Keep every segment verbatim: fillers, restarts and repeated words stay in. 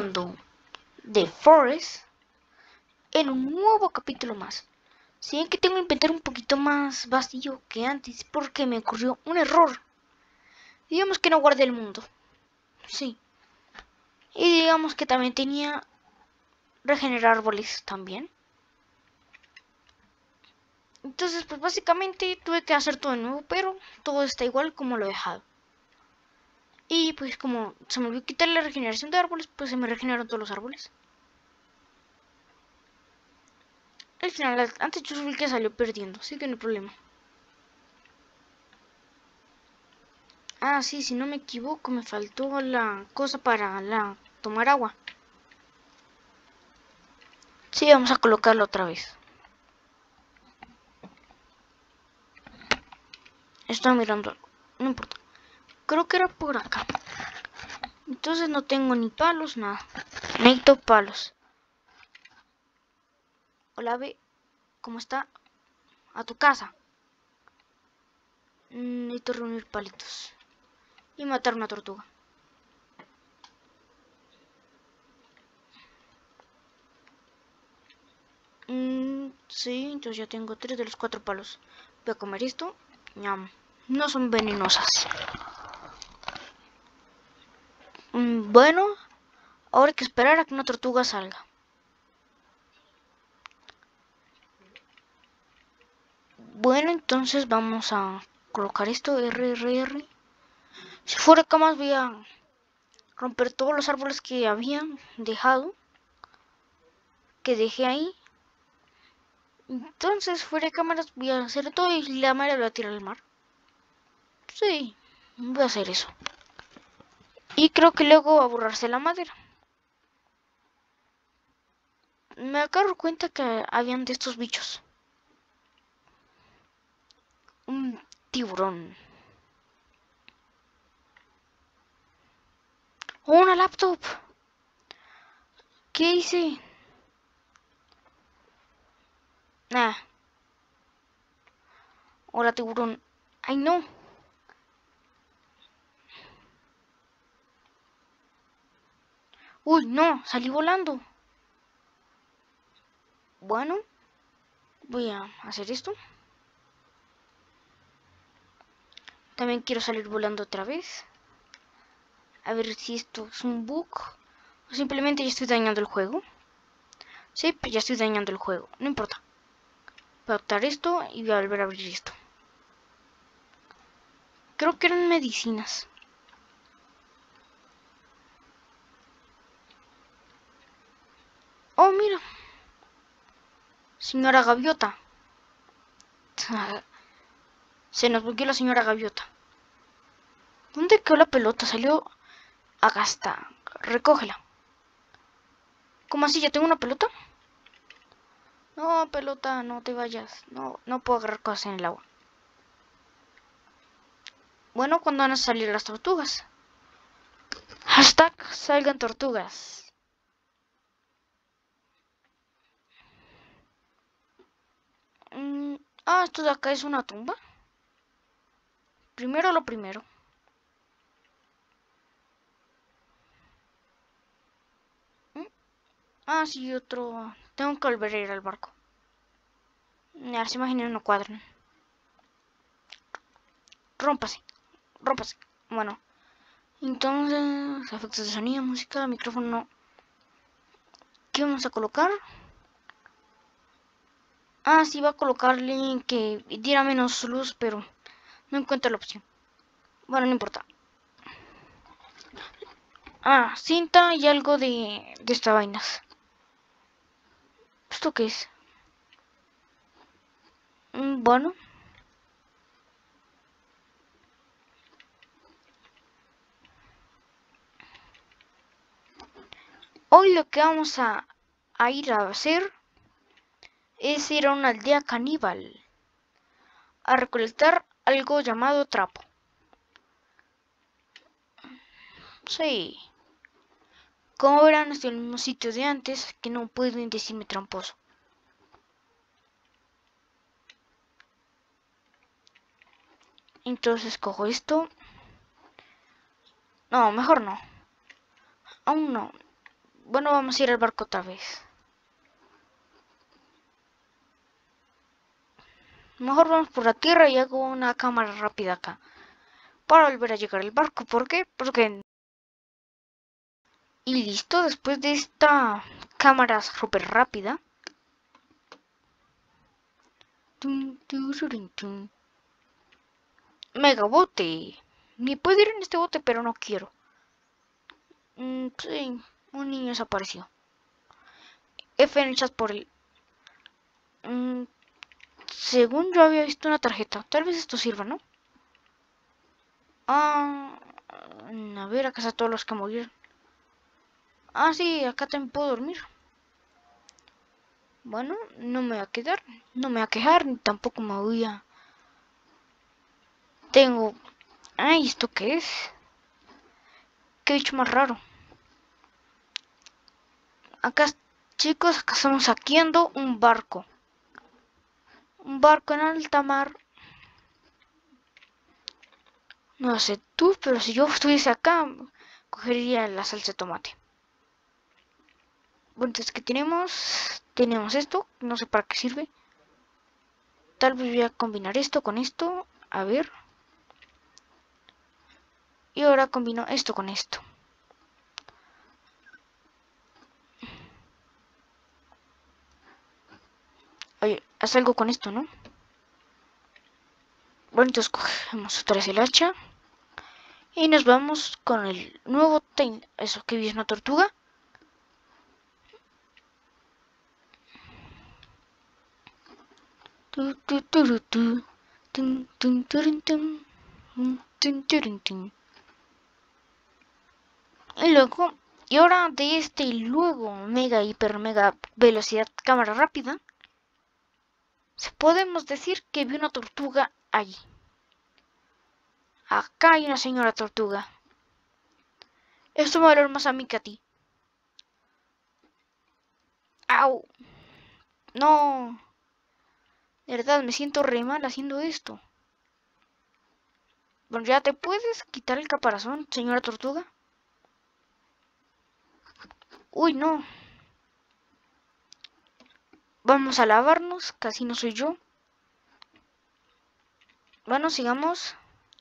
jugando The Forest en un nuevo capítulo más. Si ven que tengo el inventario un poquito más vacío que antes porque me ocurrió un error. Digamos que no guardé el mundo. Sí. Y digamos que también tenía regenerar árboles también. Entonces pues básicamente tuve que hacer todo de nuevo, pero todo está igual como lo he dejado. Y pues como se me olvidó quitar la regeneración de árboles, pues se me regeneraron todos los árboles. Al final, antes yo fui el que salió perdiendo, así que no hay problema. Ah, sí, si no me equivoco, me faltó la cosa para la tomar agua. Sí, vamos a colocarlo otra vez. Estoy mirando algo, no importa. Creo que era por acá. Entonces no tengo ni palos, nada. Necesito palos. Hola, ave, ¿cómo está? A tu casa. Necesito reunir palitos. Y matar una tortuga. Mm, sí, entonces ya tengo tres de los cuatro palos. Voy a comer esto. Ñam. No son venenosas. Mm, bueno, ahora hay que esperar a que una tortuga salga. Bueno, entonces vamos a colocar esto, R, R, R. Si fuera acá más voy a romper todos los árboles que habían dejado. Que dejé ahí. Entonces fuera de cámaras voy a hacer todo y la madera la voy a tirar al mar. Sí, voy a hacer eso. Y creo que luego va a borrarse la madera. Me acabo de cuenta que habían de estos bichos. Un tiburón. ¡Oh, una laptop! ¿Qué hice? Nada. Hola, tiburón. ¡Ay, no! ¡Uy, no! Salí volando. Bueno, voy a hacer esto. También quiero salir volando otra vez. A ver si esto es un bug. O simplemente ya estoy dañando el juego. Sí, pues ya estoy dañando el juego. No importa. Voy a optar esto y voy a volver a abrir esto. Creo que eran medicinas. Oh, mira. Señora Gaviota. Se nos bugueó la señora Gaviota. ¿Dónde quedó la pelota? Salió. Acá está. Recógela. ¿Cómo así? ¿Ya tengo una pelota? No, pelota, no te vayas. No, no puedo agarrar cosas en el agua. Bueno, ¿cuándo van a salir las tortugas? Hashtag salgan tortugas. Mm, ah, esto de acá es una tumba. Primero lo primero. ¿Mm? Ah, sí, otro. Tengo que volver a ir al barco. A ver si imaginan no cuadran. Rómpase. Rómpase. Bueno. Entonces, efectos de sonido, música, micrófono. ¿Qué vamos a colocar? Ah, sí, va a colocarle que diera menos luz, pero no encuentro la opción. Bueno, no importa. Ah, cinta y algo de, de estas vainas. ¿Esto qué es? Mm, bueno. Hoy lo que vamos a, a ir a hacer es ir a una aldea caníbal a recolectar algo llamado trapo. Sí. Como verán, estoy en el mismo sitio de antes, que no pueden decirme tramposo. Entonces cojo esto. No, mejor no. Aún no. Bueno, vamos a ir al barco otra vez. Mejor vamos por la tierra y hago una cámara rápida acá. Para volver a llegar al barco. ¿Por qué? Porque... Y listo, después de esta cámara súper rápida. Mega bote. Ni puedo ir en este bote, pero no quiero. Mm, sí, un niño desapareció. F en el chat por el... Mm, según yo había visto una tarjeta. Tal vez esto sirva, ¿no? Ah, a ver, acá están todos los que murieron. Ah, sí, acá también puedo dormir. Bueno, no me voy a quedar, no me voy a quejar, ni tampoco me voy a... Tengo... Ay, ¿esto qué es? Qué bicho más raro. Acá, chicos, acá estamos saqueando un barco. Un barco en alta mar. No sé tú, pero si yo estuviese acá, cogería la salsa de tomate. Bueno, entonces, ¿qué tenemos? Tenemos esto, no sé para qué sirve. Tal vez voy a combinar esto con esto. A ver. Y ahora combino esto con esto. Oye, haz algo con esto, ¿no? Bueno, entonces cogemos otra vez el hacha. Y nos vamos con el nuevo Tain. Eso, que vi es una tortuga. Y luego, y ahora de este y luego mega hiper mega velocidad cámara rápida, podemos decir que vi una tortuga allí. Acá hay una señora tortuga. Esto me va a doler más a mí que a ti. ¡Au! No. De verdad, me siento re mal haciendo esto. Bueno, ¿ya te puedes quitar el caparazón, señora tortuga? Uy, no. Vamos a lavarnos, casi no soy yo. Bueno, sigamos.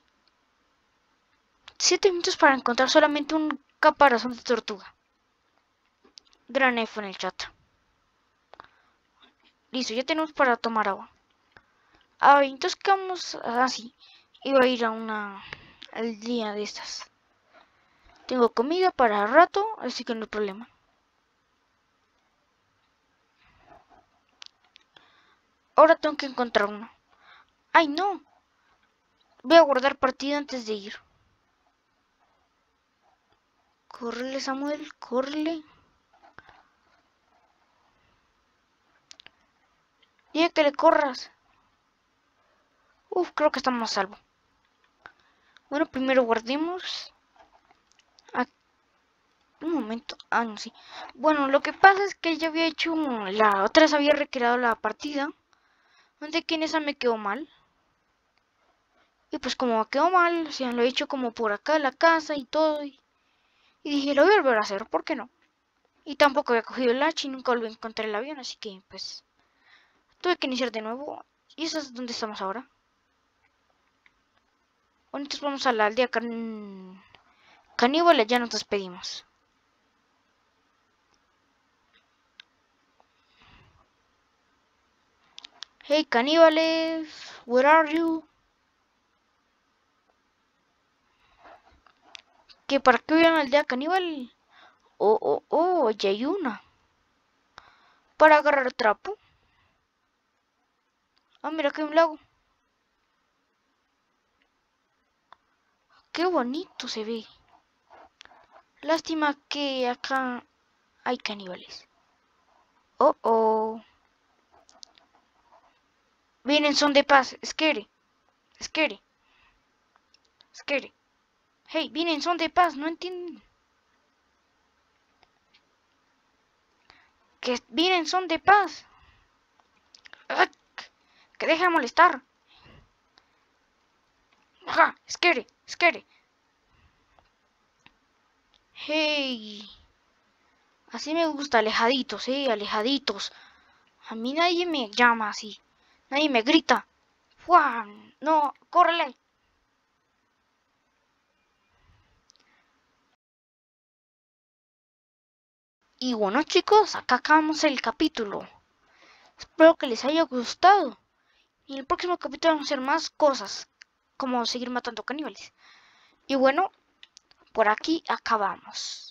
Siete minutos para encontrar solamente un caparazón de tortuga. Gran F en el chat. Listo, ya tenemos para tomar agua. Ah, entonces ¿qué vamos a hacer? Iba a ir a una al día de estas. Tengo comida para rato, así que no hay problema. Ahora tengo que encontrar uno. ¡Ay, no! Voy a guardar partida antes de ir. Córrele, Samuel, córrele. Dile que le corras. Uf, creo que estamos a salvo. Bueno, primero guardemos. Aquí. Un momento. Ah, no, sí. Bueno, lo que pasa es que ya había hecho... La otra vez había recreado la partida. Donde que en esa me quedó mal. Y pues como quedó mal, o sea, lo he hecho como por acá la casa y todo. Y, y dije, lo voy a volver a hacer, ¿por qué no? Y tampoco había cogido el hacha y nunca volví a encontrar el avión, así que pues tuve que iniciar de nuevo. Y eso es donde estamos ahora. Bueno, entonces vamos a la aldea can... caníbal, ya nos despedimos. Hey caníbales, where are you? ¿Que para qué voy a la aldea caníbal? Oh, oh, oh, ya hay una. Para agarrar trapo. Ah, mira que hay un lago. Qué bonito se ve. Lástima que acá hay caníbales. Oh, oh. Vienen son de paz. Scary. Scary. Scary. Hey, vienen son de paz. No entienden. Que vienen son de paz. ¡Ah! Que deja de molestar. ¡Ja! Scary. Scary. Hey. Así me gusta, alejaditos, ¿eh? Alejaditos. A mí nadie me llama así. Nadie me grita. ¡Fua! No, córrele. Y bueno, chicos, acá acabamos el capítulo. Espero que les haya gustado. Y en el próximo capítulo vamos a hacer más cosas, como seguir matando caníbales. Y bueno, por aquí acabamos.